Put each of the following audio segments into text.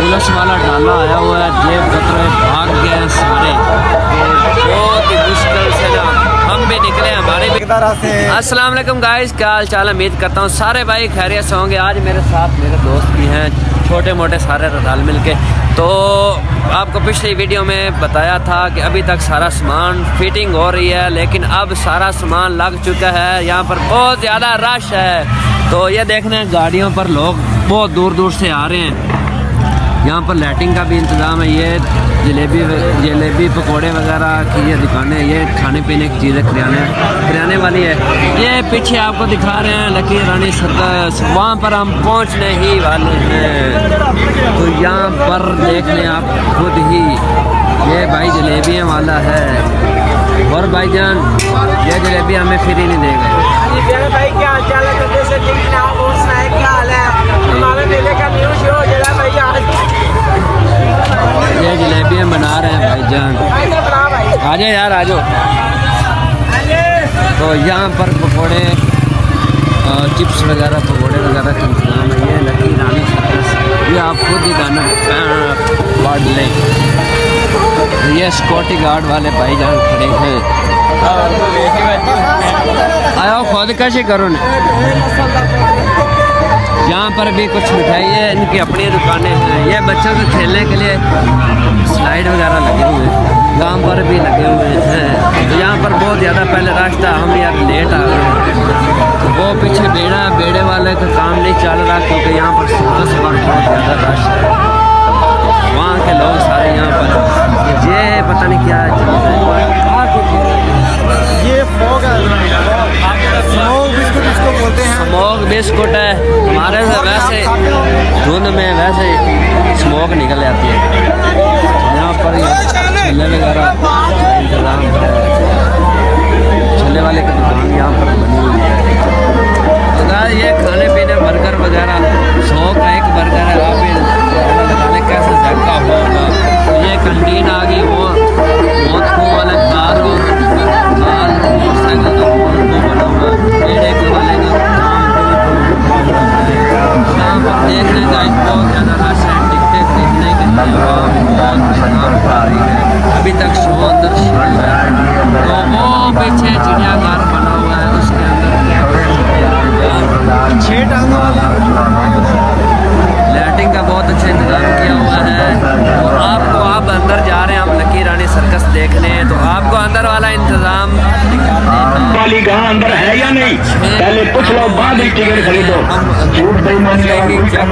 Police वाला डाला आया हुआ है, जेब कतरे भाग गए हैं सारे। बहुत ही मुश्किल से ना हम भी निकले, हमारे भी। अस्सलाम वालेकुम गाइस, क्या हाल चाल है? उम्मीद करता हूँ सारे भाई खैरियत से होंगे। आज मेरे साथ मेरे दोस्त भी हैं, छोटे मोटे सारे रल मिल के। तो आपको पिछली वीडियो में बताया था कि अभी तक सारा सामान फिटिंग हो रही है, लेकिन अब सारा सामान लग चुका है। यहाँ पर बहुत ज़्यादा रश है। तो ये देखने गाड़ियों पर लोग बहुत दूर दूर से आ रहे हैं। यहाँ पर लाइटिंग का भी इंतज़ाम है। ये जलेबी पकोड़े वगैरह की ये दुकानें, ये खाने पीने की चीज़ें किराने वाली है। ये पीछे आपको दिखा रहे हैं लकीर रानी सर्कस, वहाँ पर हम पहुँचने ही वाले हैं। तो यहाँ पर देख लें आप खुद ही, ये भाई जलेबियाँ वाला है। और भाईजान ये जलेबी हमें फ्री नहीं देगा। भाई क्या हाल चाल है? क्या हाल है? हमारे मेले का न्यूज़ शो जरा भाई आज ये जलेबियाँ बना रहे हैं भाईजान। आ जाओ यार, आ जाओ। तो यहाँ पर पकोड़े, चिप्स वगैरह, पकोड़े वगैरह का इंतजाम है। ये लकीर रानी सर्कस, ये आप खुद ही गाना वार्ड लें। ये सिक्योरिटी गार्ड वाले भाईजान खड़े हैं। आओ खुद कैसे करो न। यहाँ पर भी कुछ मिठाई है, इनकी अपनी दुकानें हैं। ये बच्चों के खेलने के लिए स्लाइड वगैरह लगे हुए हैं, यहाँ पर भी लगे हुए हैं। तो यहाँ पर बहुत ज़्यादा पहले रश था, हम यार लेट आ गए। तो वो पीछे बेड़े वाले का काम नहीं चल रहा, क्योंकि यहाँ पर सुबह सुबह बहुत ज़्यादा रश है। वहाँ के लोग सारे यहाँ पर, ये पता नहीं क्या चल रहा है। ये फोग है, स्मोक बिस्कुट इसको बोलते हैं। स्मोक बिस्कुट है। हमारे से वैसे धुंध में वैसे स्मोक निकल जाती है। यहाँ पर छल्ले वगैरह इंतजाम है। छल्ले वाले की दुकान यहाँ पर बनी हुई है। तो ये खाने पीने बर्गर वगैरह, 100 का एक बर्गर है। आप लगाने कैसे जगह होगा। तो ये कैंटीन आ गई, वो बहुत खूब वाले कार हो मोटरसाइकिल का बना हुआ पेड़े के वाले का यहाँ पर देखने का बहुत ज़्यादा रश है। टिकटें खरीदने के लिए बहुत आ रही है। अभी तक शो अंदर शुरू है। तो वो पीछे चिड़ियाघर बना हुआ है, उसके अंदर 6 टांगों वाला लाइटिंग का बहुत अच्छा इंतजाम किया हुआ है। और आपको आप अंदर जा रहे हैं, हम लकीर रानी सर्कस देखने, तो आपको अंदर वाला इंतजाम वाली कहाँ अंदर है या नहीं, पहले पूछ लो, बाद में टिकट खरीदो। झूठ बेईमानी और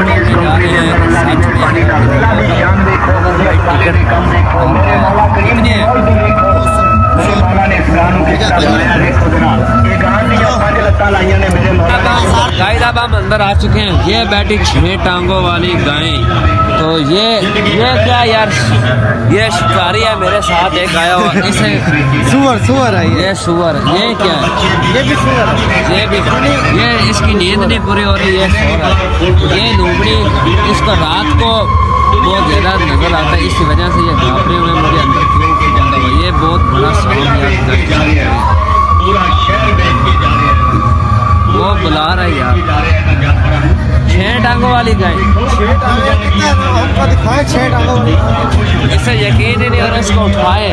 गाइस अब हम अंदर आ चुके हैं। ये बैठी 6 टांगों वाली गाय। तो ये क्या यार, ये शिकारी है मेरे साथ एक आया हुआ। इसे सुअर है ये सुअर। ये क्या है? ये भी सुअर है। ये इसकी नींद नहीं पूरी हो रही है। ये लूबड़ी इसको रात को बहुत ज़्यादा नजर आता है, इसी वजह से ये घाबरे हुए मुझे अंदर क्यों जाता हुआ। ये बहुत बड़ा साउंड है, वो बुला रहा है यार। 6 टांगों वाली गाय, 6 टांगों दिखाए, 6 टांगों वाली। इससे यकीन ही नहीं हो रहा, इसको उठाए।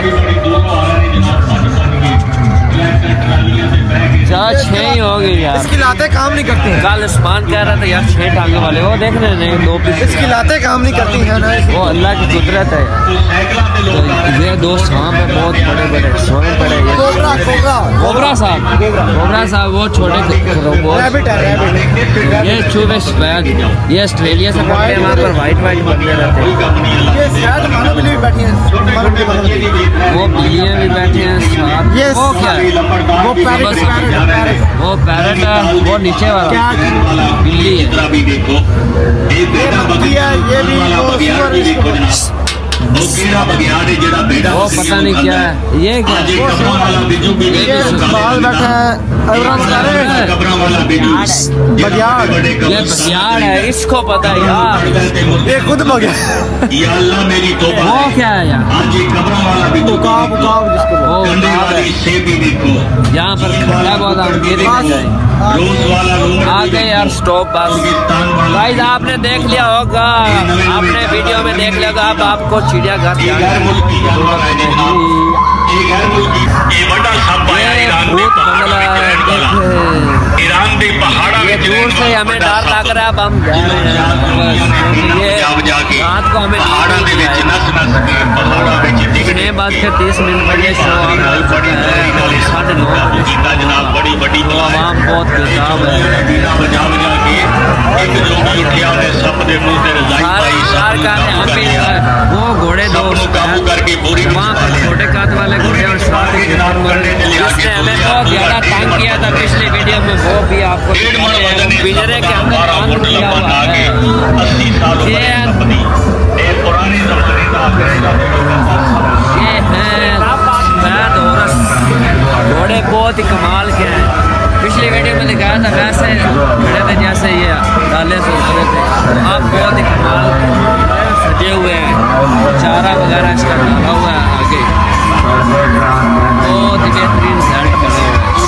6 ही हो गई यार। इसकी लातें काम नहीं करती हैं। कल उस्मान कह रहा था यार 6 टांगे वाले, वो देखने नहीं 2 पीस। इसकी लातें काम नहीं करती हैं ना, वो अल्लाह की कुदरत है। तो ये 2 सांप है, बहुत बड़े सोए पड़े। कोबरा साहब वो छोटे रैबिट है, रैबिट। ये चूहे सफेद, ये ऑस्ट्रेलिया से पकड़े हैं, वहाँ पर वाइट बंदे रहते हैं। ये शायद मानवली भी बैठी हैं, वो बिल्लियाँ भी बैठी हैं साथ। ये वो क्या है? वो पैरेट है। वो नीचे वाला बिल्ली है। ये भी वो पता नहीं क्या है। ये क्या बाल बैठा है, बघियाड़ है, इसको पता है यार। ये खुद बघियाड़। वो क्या है यार? उकाब जिसको यहाँ पर खड़ा बहुत आ गए यार स्टॉप बस। गाइस आपने देख लिया होगा, आपने वीडियो में देख लिया होगा, अब आपको चिड़ियाघर ये दूर से हमें डर लग रहा है। अब हम जा रहे हैं, ये रात को हमें 6:30 बजे शो हो चुका है, 9:30 बजे। तो आवाम बहुत बेताब है। वो घोड़े दो वहाँ पर छोटे कात वाले घोड़े और साथ ही जिसने हमें बहुत ज़्यादा तंग किया था पिछली वीडियो में, वो भी आपको पिंजरे के अंदर बंद किया हुआ है। ये हैं बैद औरस घोड़े, बहुत ही कमाल के हैं। पिछली वीडियो में दिखाया था वैसे खड़े थे जैसे ये डाले से उतरे थे। अब बहुत ही कमाल सजे हुए हैं, चारा वगैरह इसका डाला हुआ है आगे, बहुत ही बेहतरीन सेट करा हुआ है।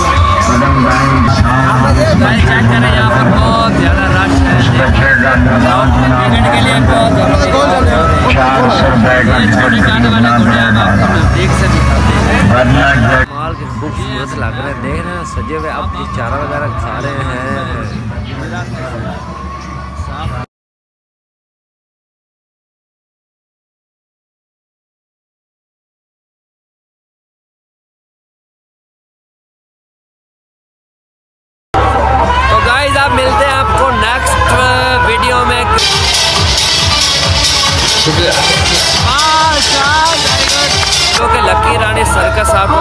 चेक करें यहाँ पर बहुत ज़्यादा रश है, टिकट के लिए बहुत छोटे काटे वाले घोड़े हम आपको नज़दीक से दिखाते हैं। माल के खूबसूरत लग रहे हैं, देख रहे हैं सजे हुए। अब ये चारा वगैरह खा रहे हैं। तो गाइस आप मिलते हैं आपको नेक्स्ट वीडियो में। क्योंकि लकी रानी सर्कस आपको